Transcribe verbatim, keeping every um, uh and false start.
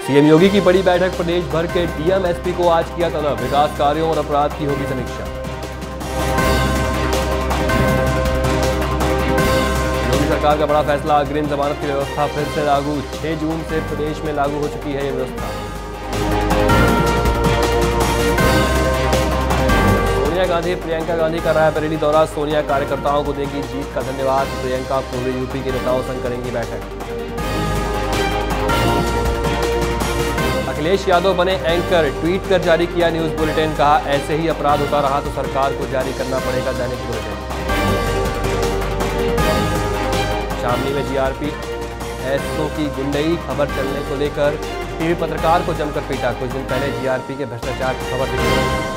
CM योगी की बड़ी बैठक, प्रदेश भर के डीएम एसपी को आज किया तलब, विकास कार्यों और अपराध की होगी समीक्षा। योगी सरकार का बड़ा फैसला, अग्रिम जमानत की व्यवस्था फिर से लागू, छह जून से प्रदेश में लागू हो चुकी है ये व्यवस्था। सोनिया गांधी प्रियंका गांधी का रायबरेली दौरा, सोनिया कार्यकर्ताओं को देगी जीत का धन्यवाद, प्रियंका पूर्वी यूपी के नेताओं संग करेंगी बैठक। अखिलेश यादव बने एंकर, ट्वीट कर जारी किया न्यूज बुलेटिन, कहा ऐसे ही अपराध होता रहा तो सरकार को जारी करना पड़ेगा दैनिक बुलेटिन। शामली में जीआरपी एसओ की गुंडई खबर चलने को लेकर टीवी पत्रकार को जमकर पीटा, कुछ दिन पहले जीआरपी के भ्रष्टाचार की खबर दी।